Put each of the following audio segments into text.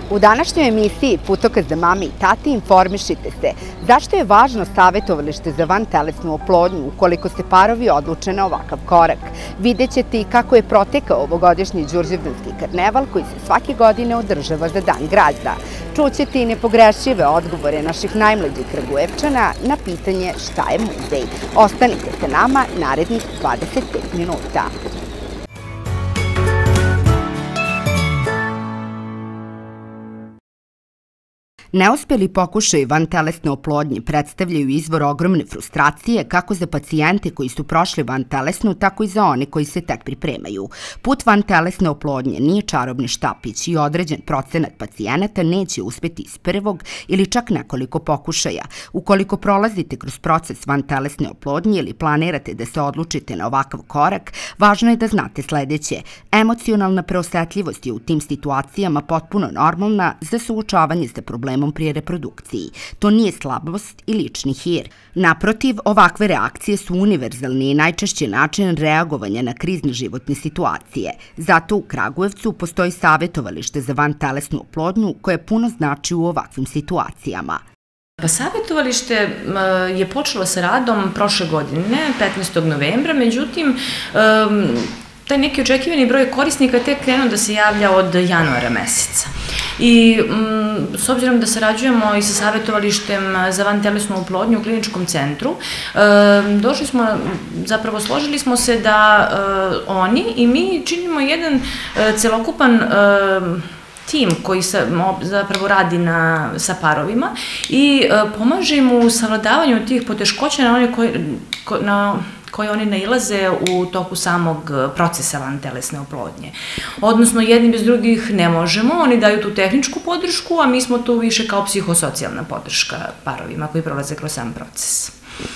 U današnjoj emisiji Putokaz za mami i tati informišite se zašto je važno savjetovalište za vantelesnu oplodnju ukoliko se parovi odluče na ovakav korak. Vidjet ćete i kako je protekao ovogodišnji Đurđevdanski karneval koji se svake godine održava za Dan grada. Čućete i nepogrešive odgovore naših najmlađih Kragujevčana na pitanje šta je muzej. Ostanite sa nama narednih 25 minuta. Neuspeli pokušaj vantelesne oplodnje predstavljaju izvor ogromne frustracije kako za pacijente koji su prošli vantelesnu, tako i za one koji se tek pripremaju. Put vantelesne oplodnje nije čarobni štapić i određen procenat pacijenata neće uspeti iz prvog ili čak nekoliko pokušaja. Ukoliko prolazite kroz proces vantelesne oplodnje ili planirate da se odlučite na ovakav korak, važno je da znate sledeće. Emocionalna preosetljivost je u tim situacijama potpuno normalna za suočavanje sa problemom pri reprodukciji. To nije slabost i lični hir. Naprotiv, ovakve reakcije su univerzalni i najčešći način reagovanja na krizne životne situacije. Zato u Kragujevcu postoji savjetovalište za vantelesnu oplodnju koje puno znači u ovakvim situacijama. Savjetovalište je počelo sa radom prošle godine, 15. novembra, međutim, taj neki očekivani broj korisnika tek krenuo da se javlja od januara meseca. I s obzirom da sarađujemo i sa savjetovalištem za vantelesnu oplodnju u kliničkom centru, složili smo se da oni i mi činimo jedan celokupan tim koji zapravo radi sa parovima i pomaže im u savladavanju tih poteškoća na koje oni nailaze u toku samog procesa vantelesne oplodnje. Odnosno, jedni bez drugih ne možemo, oni daju tu tehničku podršku, a mi smo tu više kao psihosocijalna podrška parovima koji prolaze kroz sam proces.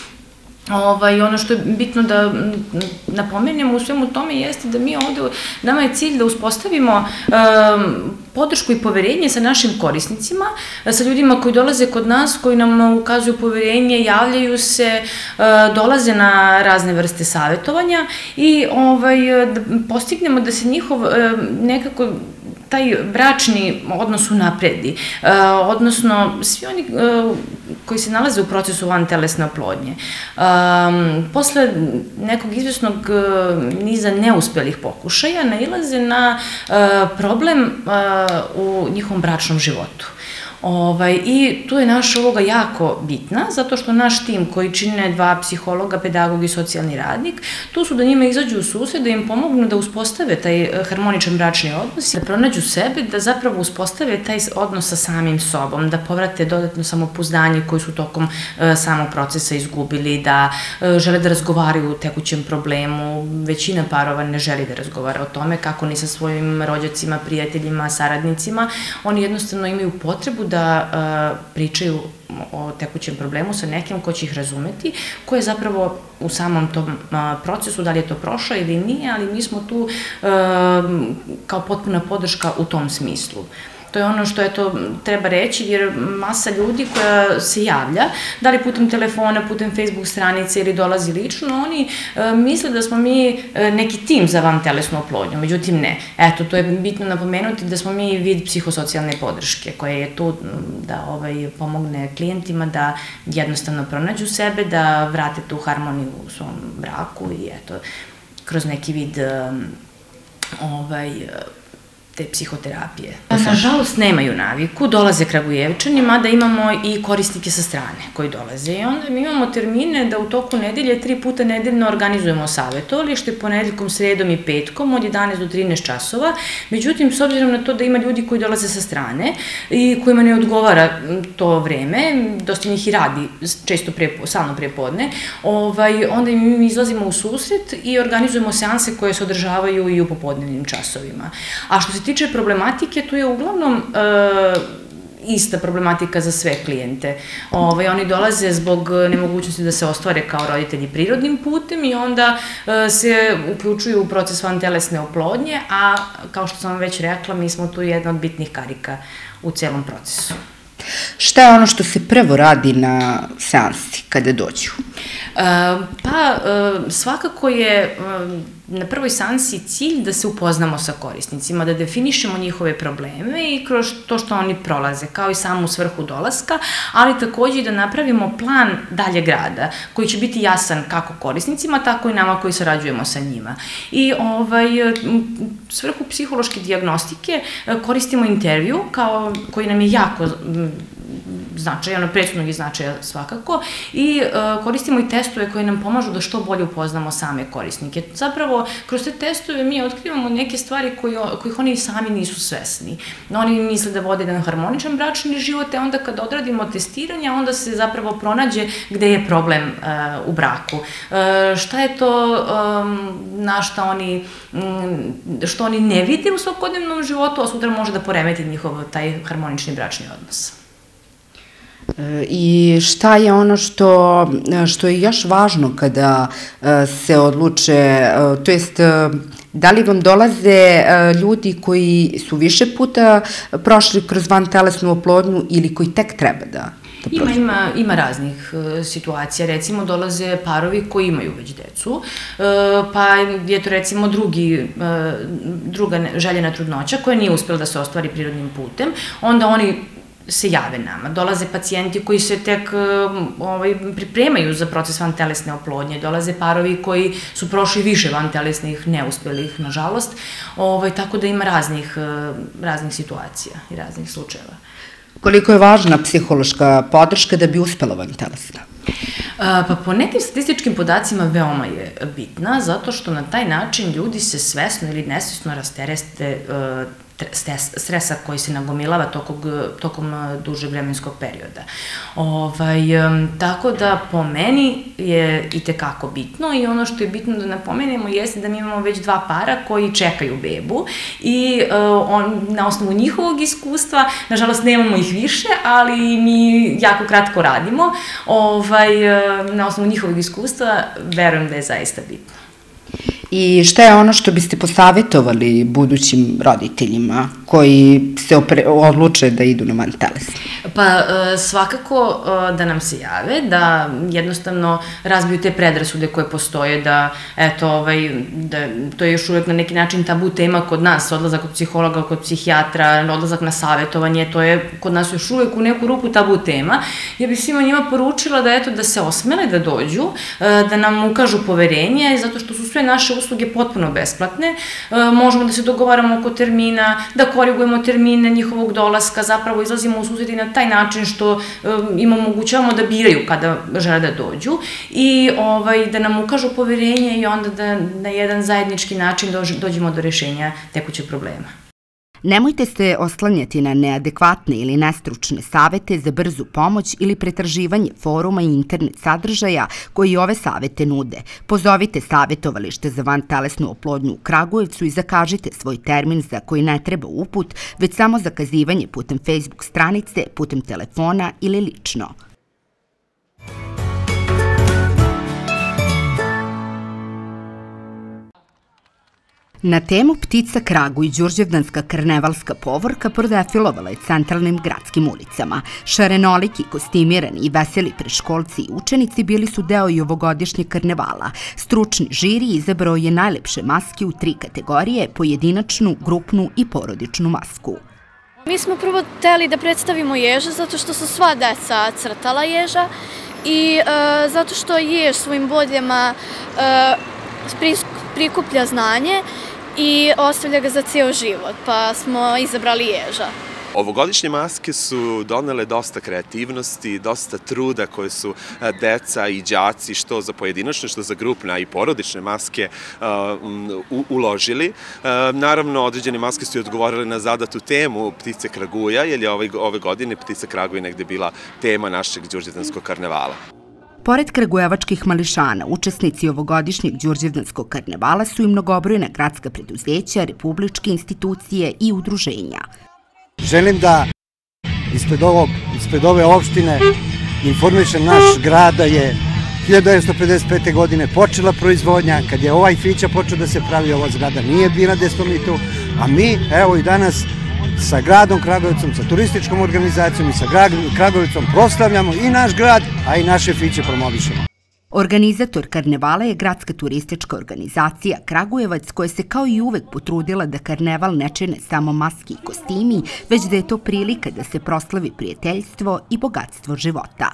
Ono što je bitno da napomenemo u svemu tome jeste da mi ovde, nama je cilj da uspostavimo podršku i poverenje sa našim korisnicima, sa ljudima koji dolaze kod nas, koji nam ukazuju poverenje, javljaju se, dolaze na razne vrste savjetovanja i da postignemo da se njihov nekako taj bračni odnos unapredi, odnosno svi oni koji se nalaze u procesu vantelesne oplodnje. Posle nekog izvesnog niza neuspelih pokušaja nailaze na problem u njihovom bračnom životu. I tu je naša uloga jako bitna, zato što naš tim koji čine 2 psihologa, pedagog i socijalni radnik, tu su da njima izađu u susret, da im pomognu da uspostave taj harmoničan bračni odnos, da pronađu sebe, da zapravo uspostave taj odnos sa samim sobom, da povrate dodatno samopouzdanje koje su tokom samog procesa izgubili, da žele da razgovaraju o tekućem problemu. Većina parova ne želi da razgovara o tome, kako ni sa svojim rođacima, prijateljima, saradnicima. Oni jednostavno imaju potrebu da pričaju o tekućem problemu sa nekim ko će ih razumeti, ko je zapravo u samom tom procesu, da li je to prošlo ili nije, ali mi smo tu kao potpuna podrška u tom smislu. To je ono što treba reći, jer masa ljudi koja se javlja, da li putem telefona, putem Facebook stranice ili dolazi lično, oni misle da smo mi neki tim za vantelesnu oplodnju, međutim ne. Eto, to je bitno napomenuti da smo mi vid psihosocijalne podrške koja je tu da pomogne klijentima da jednostavno pronađu sebe, da vrate tu harmoniju u svom braku i eto, kroz neki vid te psihoterapije. Nažalost, nemaju naviku, dolaze Kragujevčani, mada imamo i korisnike sa strane koji dolaze. I onda mi imamo termine da u toku nedelje 3 puta nedeljno organizujemo savjetovalište, ponedeljkom, sredom i petkom od 11 do 13 časova. Međutim, s obzirom na to da ima ljudi koji dolaze sa strane i kojima ne odgovara to vreme, dosta njih i radi često salno prepodne, onda mi izlazimo u susret i organizujemo seanse koje se održavaju i u popodnevnim časovima. A što se tiče problematike, tu je uglavnom ista problematika za sve klijente. Oni dolaze zbog nemogućnosti da se ostvare kao roditelji prirodnim putem i onda se uključuju u proces vantelesne oplodnje, a kao što sam vam već rekla, mi smo tu jedna od bitnih karika u celom procesu. Šta je ono što se prvo radi na seansi kada dođu? Pa, svakako je na prvoj seansi cilj da se upoznamo sa korisnicima, da definišemo njihove probleme i kroz to što oni prolaze, kao i samu svrhu dolaska, ali takođe i da napravimo plan daljeg rada, koji će biti jasan kako korisnicima, tako i nama koji sarađujemo sa njima. I svrhu psihološke dijagnostike koristimo intervju, koji nam je jako značajan, presudnog i značaja svakako, i koristimo i testove koji nam pomažu da što bolje upoznamo same korisnike. Zapravo, kroz te testove mi otkrivamo neke stvari kojih oni sami nisu svesni. Oni misle da vode jedan harmoničan bračni život, a onda kad odradimo testiranje, onda se zapravo pronađe gde je problem u braku. Šta je to što oni ne vide u svakodnevnom životu, a sutra može da poremeti njihov taj harmonični bračni odnos. I šta je ono što je još važno kada se odluče, to jest da li vam dolaze ljudi koji su više puta prošli kroz vantelesnu oplodnju ili koji tek treba da prošli? Ima raznih situacija. Recimo, dolaze parovi koji imaju već decu, pa je to recimo druga željena trudnoća koja nije uspela da se ostvari prirodnim putem, onda oni se jave nama. Dolaze pacijenti koji se tek pripremaju za proces vantelesne oplodnje, dolaze parovi koji su prošli više vantelesnih neuspelih, nažalost, tako da ima raznih situacija i raznih slučajeva. Koliko je važna psihološka podrška da bi uspela vantelesna? Pa po nekim statističkim podacima veoma je bitna, zato što na taj način ljudi se svesno ili nesvesno rasterete stresa koji se nagomilava tokom dužeg vremenskog perioda. Tako da po meni je i tekako bitno, i ono što je bitno da napomenemo jeste da mi imamo već 2 para koji čekaju bebu i na osnovu njihovog iskustva, nažalost nemamo ih više, ali mi jako kratko radimo, na osnovu njihovog iskustva verujem da je zaista bitno. I šta je ono što biste posavetovali budućim roditeljima koji se odluče da idu na vantelesnu? Pa svakako da nam se jave, da jednostavno razbiju te predrasude koje postoje, da to je još uvek na neki način tabu tema kod nas, odlazak kod psihologa, kod psihijatra, odlazak na savetovanje, to je kod nas još uvek u neku ruku tabu tema. Ja bih svima njima poručila da se osmele da dođu, da nam ukažu poverenje, zato što su sve naše usluge potpuno besplatne, možemo da se dogovaramo oko termina, da korigujemo termine njihovog dolaska, zapravo izlazimo u susret i na taj način što im omogućavamo da biraju kada žele da dođu i da nam ukažu poverenje i onda da na jedan zajednički način dođemo do rešenja tekućeg problema. Nemojte se oslanjati na neadekvatne ili nestručne savete za brzu pomoć ili pretraživanje foruma i internet sadržaja koji ove savete nude. Pozovite savetovalište za vantelesnu oplodnju u Kragujevcu i zakažite svoj termin za koji ne treba uput, već samo zakazivanje putem Facebook stranice, putem telefona ili lično. Na temu Ptica Kraguj, đurđevdanska karnevalska povorka prodefilovala je centralnim gradskim ulicama. Šarenoliki, kostimirani i veseli predškolci i učenici bili su deo i ovogodišnjeg karnevala. Stručni žiri izabrao je najlepše maske u 3 kategorije, pojedinačnu, grupnu i porodičnu masku. Mi smo prvo hteli da predstavimo ježa zato što su sva deca crtala ježa i zato što jež svojim bodljama prikuplja znanje i ostavlja ga za cijel život, pa smo izabrali ježa. Ovogodišnje maske su donele dosta kreativnosti, dosta truda koje su deca i đaci, što za pojedinačne, što za grupne i porodične maske uložili. Naravno, određene maske su i odgovorili na zadatu temu Ptice Kraguja, jer je ove godine Ptica Kraguj negde bila tema našeg đurđevdanskog karnevala. Pored kragujevačkih mališana, učesnici ovogodišnjeg đurđevdanskog karnevala su i mnogobrojna gradska preduzeća, republičke institucije i udruženja. Želim da ispred ove opštine informišem naš grad da je 1955. godine počela proizvodnja, kad je ovaj fića počeo da se pravi, ova zgrada nije bila gde smo mi tu, a mi evo i danas sa gradom Kragujevcom, sa turističkom organizacijom i sa Kragujevcom proslavljamo i naš grad, a i naše fiće promovišemo. Organizator karnevala je gradska turistička organizacija Kragujevac, koja se kao i uvek potrudila da karneval ne čine samo maske i kostimi, već da je to prilika da se proslavi prijateljstvo i bogatstvo života.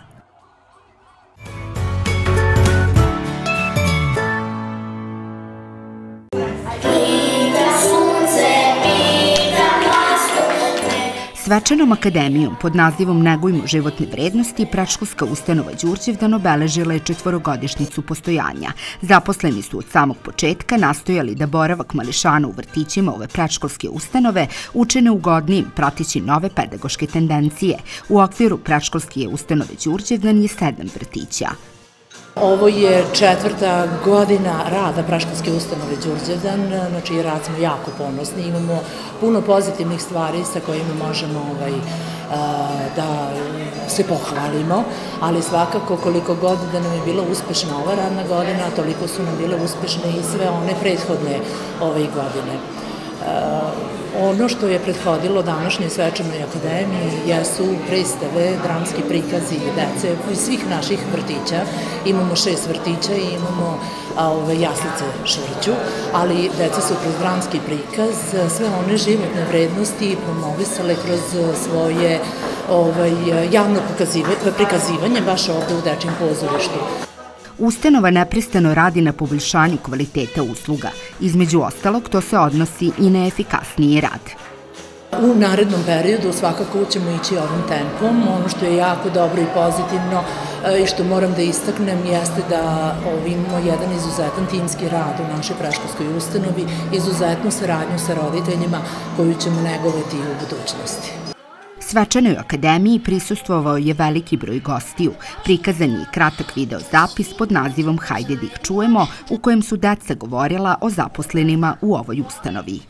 Svečanom akademijom pod nazivom Negujmo životne vrednosti predškolska ustanova Đurđevdan obeležila je 4-godišnjicu postojanja. Zaposleni su od samog početka nastojali da boravak mališana u vrtićima ove predškolske ustanove učine ugodnijim, prateći nove pedagoške tendencije. U okviru predškolske ustanove Đurđevdan je 7 vrtića. Ovo je 4. godina rada predškolske ustanove Đurđevdan, na čiji rad smo jako ponosni. Imamo puno pozitivnih stvari sa kojima možemo da se pohvalimo, ali svakako koliko god da nam je bila uspešna ova radna godina, toliko su nam bile uspešne i sve one prethodne ove godine. Ono što je prethodilo današnjoj svečanoj akademiji jesu predstave, dramski prikazi dece iz svih naših vrtića. Imamo 6 vrtića i imamo jaslice Švrću, ali deca su kroz dramski prikaz sve one životne vrednosti promovisale kroz svoje javno prikazivanje baš ovde u Dečjem pozorištu. Ustanova neprestano radi na poboljšanju kvaliteta usluga. Između ostalog, to se odnosi i na efikasniji rad. U narednom periodu svakako ćemo ići ovim tempom. Ono što je jako dobro i pozitivno i što moram da istaknem jeste da imamo jedan izuzetan timski rad u našoj predškolskoj ustanovi, izuzetnu saradnju sa roditeljima koju ćemo negovati i u budućnosti. Svečanoj akademiji prisustvovao je veliki broj gostiju. Prikazan je i kratak video zapis pod nazivom Hajde da ih čujemo, u kojem su deca govorila o zaposlenima u ovoj ustanovi.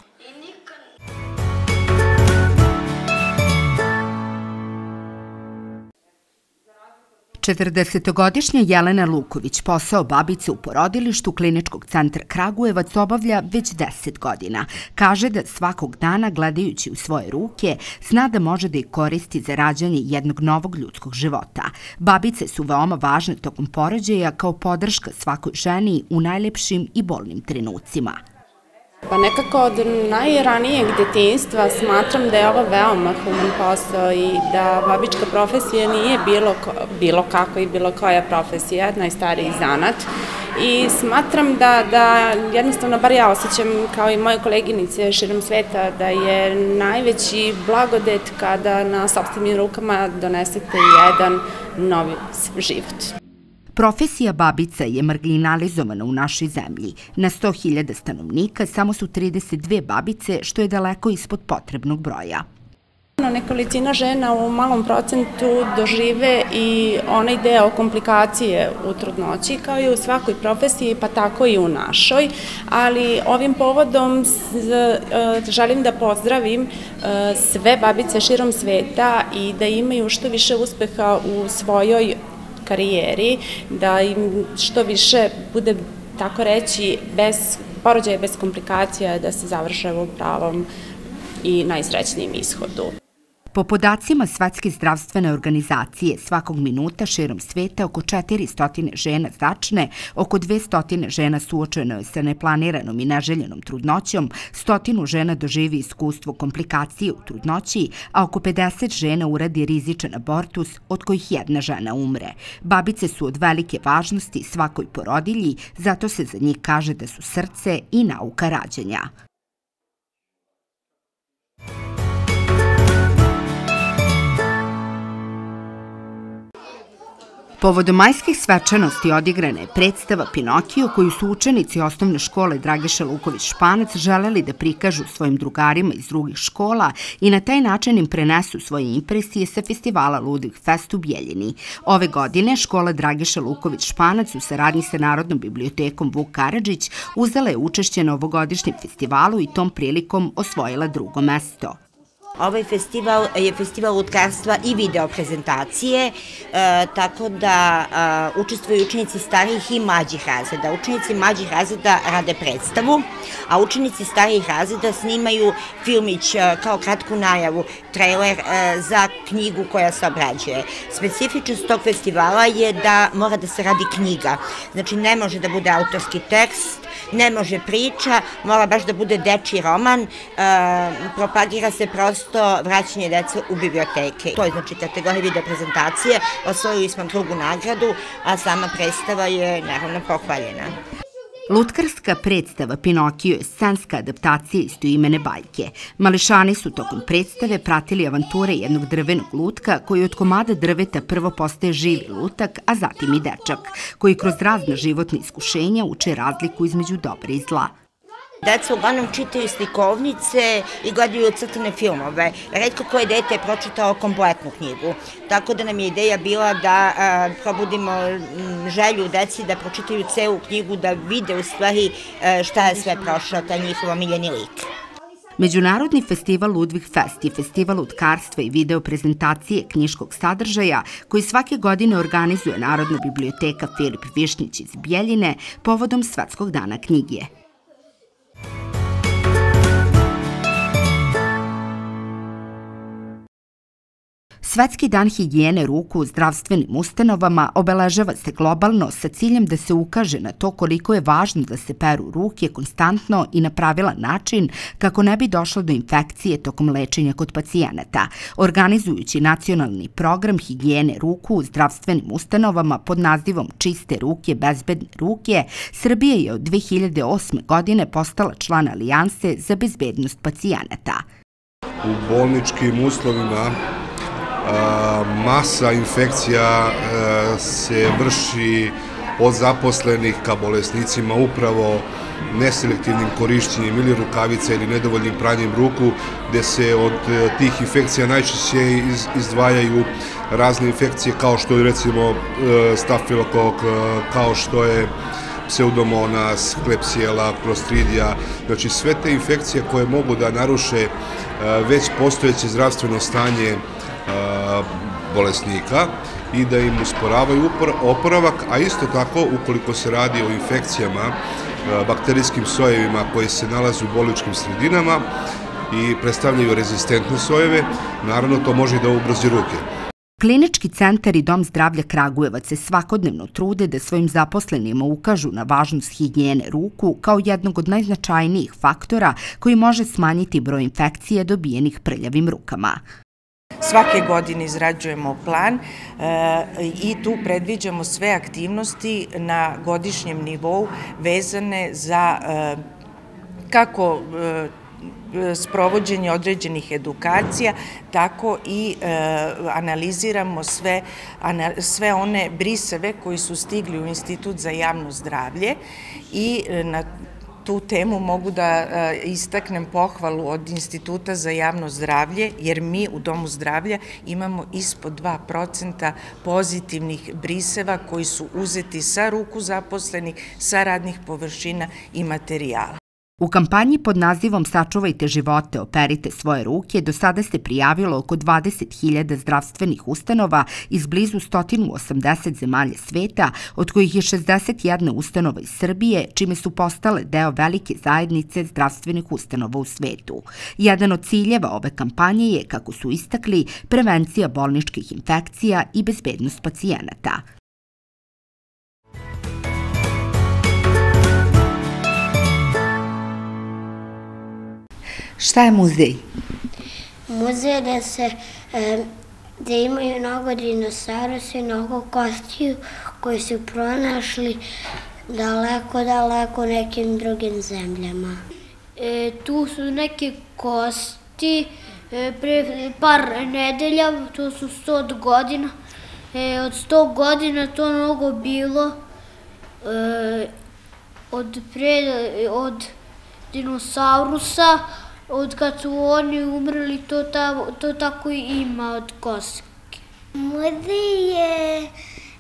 40-godišnja Jelena Luković posao babice u porodilištu Kliničkog centra Kragujevac obavlja već 10 godina. Kaže da svakog dana, gledajući u svoje ruke, zna da može da ih koristi za rađanje jednog novog ljudskog života. Babice su veoma važne tokom porođaja kao podrška svakoj ženi u najlepšim i bolnim trenucima. Pa nekako od najranijeg detinjstva smatram da je ovo veoma human posao i da babička profesija nije bilo kako i bilo koja profesija, najstariji zanat. I smatram da jednostavno, bar ja osjećam kao i moje koleginice širom sveta, da je najveći blagodet kada na sopstvenim rukama donesete jedan novi život. Profesija babica je marginalizovana u našoj zemlji. Na 100.000 stanovnika samo su 32 babice, što je daleko ispod potrebnog broja. Nekolicina žena u malom procentu dožive i onaj deo komplikacije u trudnoći, kao i u svakoj profesiji, pa tako i u našoj. Ali ovim povodom želim da pozdravim sve babice širom sveta i da imaju što više uspeha u svojoj karijeri, da im što više bude, tako reći, porođaje bez komplikacija, da se završe u pravom i najsrećnijem ishodu. Po podacima Svetske zdravstvene organizacije, svakog minuta širom sveta oko 400 žena začne, oko 200 žena suočeno je sa neplaniranom i neželjenom trudnoćom, 100 žena doživi iskustvo komplikacije u trudnoći, a oko 50 žena uradi rizičan abortus, od kojih jedna žena umre. Babice su od velike važnosti svakoj porodilji, zato se za njih kaže da su srce i nauka rađanja. Povodom majskih svečanosti odigrana je predstava Pinokio, koju su učenici osnovne škole Dragiša Luković Španac želeli da prikažu svojim drugarima iz drugih škola i na taj način im prenesu svoje impresije sa festivala Ludvig Fest u Bijeljini. Ove godine škola Dragiša Luković Španac u saradnji sa Narodnom bibliotekom Vuk Karadžić uzela je učešće na ovogodišnjem festivalu i tom prilikom osvojila 2. mesto. Ovaj festival je festival lutkarstva i video prezentacije, tako da učestvuju učenici starijih i mlađih razreda. Učenici mlađih razreda rade predstavu, a učenici starijih razreda snimaju filmić kao kratku najavu, trailer za knjigu koja se obrađuje. Specifičnost tog festivala je da mora da se radi knjiga. Znači, ne može da bude autorski tekst, ne može priča, mora baš da bude dečiji roman, propagira se prosto vraćanje dece u biblioteke. To je znači kategorija video prezentacije, osvojili smo drugu nagradu, a sama predstava je naravno pohvaljena. Lutkarska predstava Pinokio je scenska adaptacija istoimene bajke. Mališani su tokom predstave pratili avanture jednog drvenog lutka koji od komada drveta prvo postaje živi lutak, a zatim i dečak, koji kroz razna životna iskušenja uče razliku između dobra i zla. Deca uglavnom čitaju slikovnice i gledaju crtane filmove. Retko koje dete je pročitao kompletnu knjigu. Tako da nam je ideja bila da probudimo želju deci da pročitaju celu knjigu, da vide u stvari šta je sve prošao taj njihov omiljeni lik. Međunarodni festival Ludwig Fest je festival lutkarstva i video prezentacije knjiškog sadržaja koji svake godine organizuje Narodna biblioteka Filip Višnjić iz Bjeljine povodom Svetskog dana knjige. Svetski dan higijene ruku u zdravstvenim ustanovama obeležava se globalno sa ciljem da se ukaže na to koliko je važno da se peru ruke konstantno i na pravilan način kako ne bi došlo do infekcije tokom lečenja kod pacijenata. Organizujući nacionalni program higijene ruku u zdravstvenim ustanovama pod nazivom Čiste ruke, bezbedne ruke, Srbija je od 2008. godine postala član Alijanse za bezbednost pacijenata. U bolničkim uslovima masa infekcija se vrši od zaposlenih ka bolesnicima upravo neselektivnim korišćenjem ili rukavica ili nedovoljnim pranjem ruku, gde se od tih infekcija najčešće izdvajaju razne infekcije kao što je recimo stafilokok, kao što je pseudomonas, klepsijela, klostridija, znači sve te infekcije koje mogu da naruše već postojeće zdravstveno stanje bolesnika i da im usporavaju oporavak, a isto tako ukoliko se radi o infekcijama, bakterijskim sojevima koji se nalaze u bolničkim sredinama i predstavljaju rezistentne sojeve, naravno to može i da ugrozi ruke. Klinički centar i Dom zdravlja Kragujevac se svakodnevno trude da svojim zaposlenima ukažu na važnost higijene ruku kao jednog od najznačajnijih faktora koji može smanjiti broj infekcija dobijenih prljavim rukama. Svake godine izrađujemo plan i tu predviđamo sve aktivnosti na godišnjem nivou vezane za kako sprovođenje određenih edukacija, tako i analiziramo sve one briseve koji su stigli u Institut za javno zdravlje i na tu temu mogu da istaknem pohvalu od Instituta za javno zdravlje, jer mi u Domu zdravlja imamo ispod 2% pozitivnih briseva koji su uzeti sa ruku zaposlenih, sa radnih površina i materijala. U kampanji pod nazivom Sačuvajte živote, operite svoje ruke do sada se prijavilo oko 20.000 zdravstvenih ustanova iz blizu 180 zemalja sveta, od kojih je 61 ustanova iz Srbije, čime su postale deo velike zajednice zdravstvenih ustanova u svetu. Jedan od ciljeva ove kampanje je, kako su istakli, prevencija bolničkih infekcija i bezbednost pacijenata. Šta je muzej? Muzej je da imaju mnogo dinosaurusa i mnogo kostiju koji su pronašli daleko nekim drugim zemljama. Tu su neke kosti, pre par nedelja, to su 100 godina. Od 100 godina to mnogo bilo od dinosaurusa. Od kad su oni umrli, to tako i ima od koske. Muzej je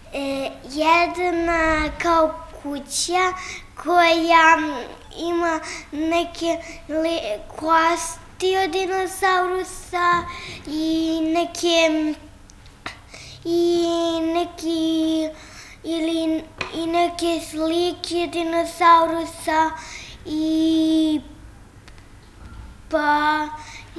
jedna kao kuća koja ima neke kosti kosti od dinosaurusa i neke slike dinosaurusa i pa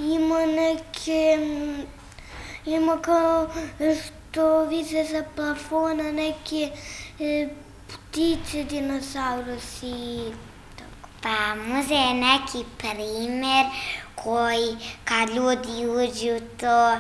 ima kao što vise sa plafona neke ptice, dinosaurusi. Pa muzej je neki primer koji kad ljudi uđu u to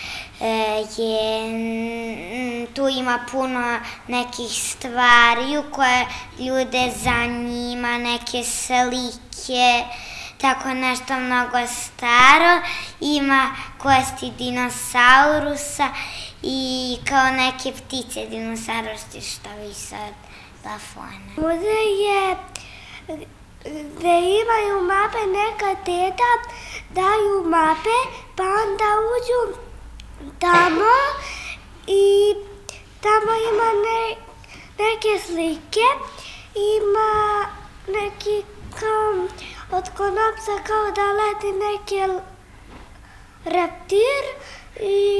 tu ima puno nekih stvari u koje ljude zanima, neke slike, tako nešto mnogo staro, ima kosti dinosaurusa i kao neke ptice dinosaurusi što vise od plafona. Muzej je gde imaju mape, neka teta daju mape, pa onda uđu tamo i tamo ima neke slike, ima neki kao od konopca kao da leti neki reptil i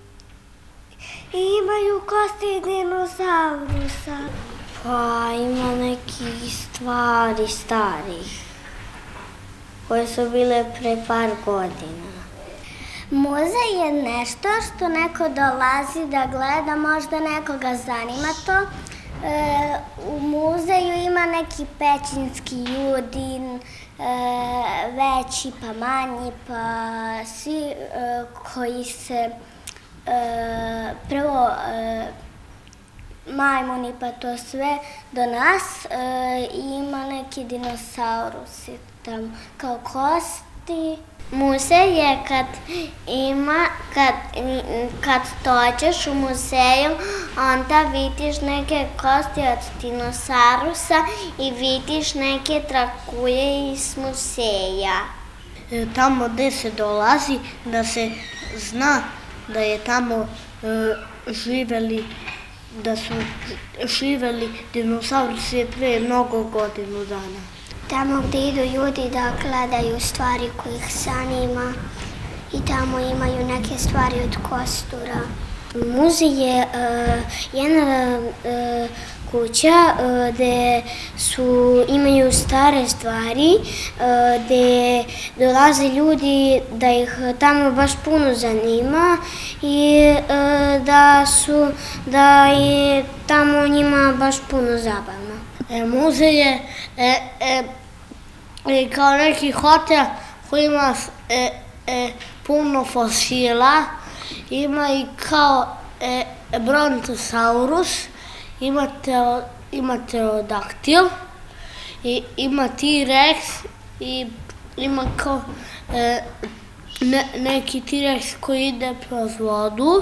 imaju kosti dinosaurusa. Pa ima nekih stvari starih koje su bile pre par godina. Muzej je nešto što neko dolazi da gleda, možda nekoga zanima to. U muzeju ima neki pećinski ljudi, veći pa manji, pa svi koji se prvo majmuni pa to sve do nas. Ima neki dinosaurusi tamo kao kosti. Muzej je kad dođeš u muzeju, onda vidiš neke kosti od dinosaurusa i vidiš neke trakuje iz muzeja. Tamo gde se dolazi, da se zna da je tamo da su živeli dinosaurusi pre mnogo godinu dana. Tamo gde idu ljudi da gledaju stvari koje ih zanima i tamo imaju neke stvari od kostura. Muzej je jedna kuća gde imaju stare stvari, gde dolaze ljudi da ih tamo baš puno zanima i da je tamo njima baš puno zabavno. Muzej je kao neki hotel koji ima puno fosila, ima i kao brontosaurus, ima pterodaktil, ima T-rex i ima kao neki T-rex koji ide kroz vodu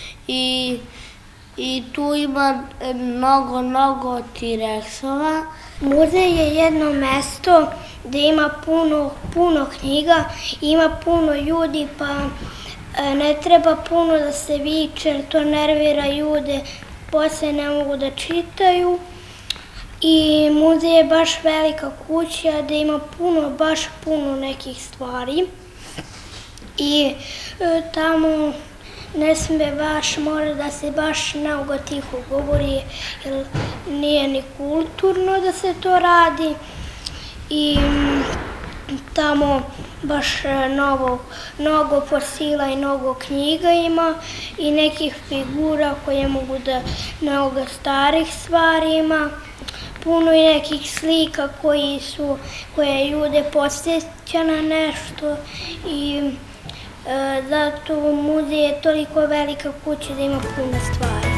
i tu ima mnogo T-rexova. Muzej je jedno mesto gde ima puno knjiga, ima puno ljudi, pa ne treba puno da se viče, to nervira ljude, posle ne mogu da čitaju. I muzej je baš velika kuća gde ima baš puno nekih stvari. I tamo ne sme baš, mora da se baš mnogo tiho govori, jer nije ni kulturno da se to radi. I tamo baš mnogo fosila i mnogo knjiga ima i nekih figura koje mogu da mnogo starih stvari ima. Puno i nekih slika koje ljude podsjeća na nešto i zato muzej je toliko velika kuća da ima puno stvari.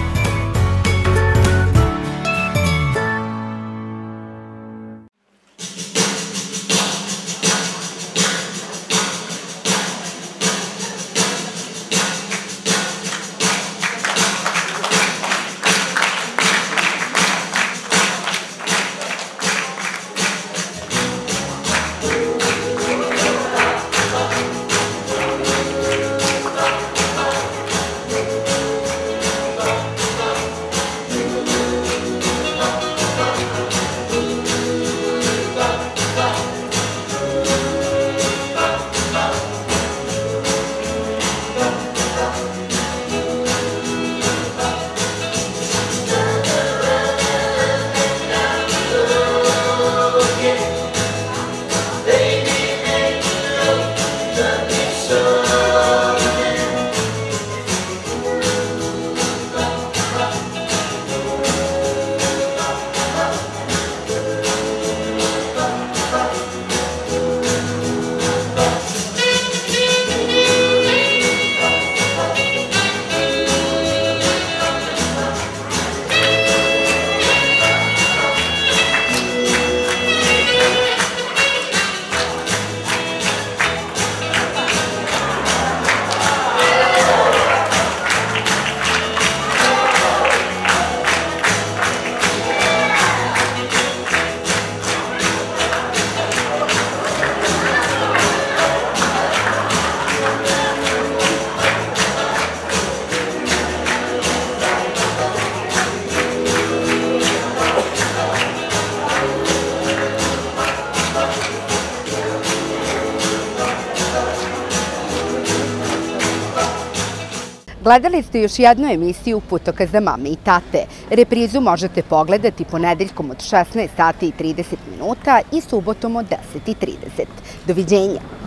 Gledali ste još jednu emisiju Putokaz za mame i tate. Reprizu možete pogledati ponedeljkom od 16 sati i 30 minuta i subotom od 10:30. Doviđenja!